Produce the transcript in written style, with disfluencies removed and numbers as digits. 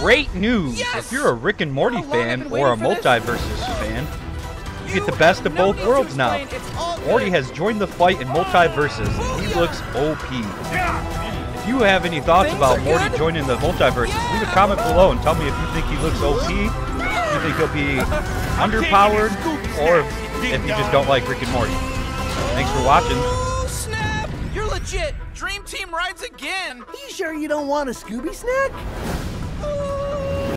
great news! Yes! If you're a Rick and Morty How long I've fan been or a waiting for this? MULTIVERSES fan, you get the best of both worlds now. Morty has joined the fight in MULTIVERSES, and he looks OP. If you have any thoughts about Morty joining the MULTIVERSES, leave a comment below and tell me if you think he looks OP, if you think he'll be underpowered, or if you just don't like Rick and Morty. Thanks for watching. Oh, snap! You're legit! Dream Team rides again! You sure you don't want a Scooby snack?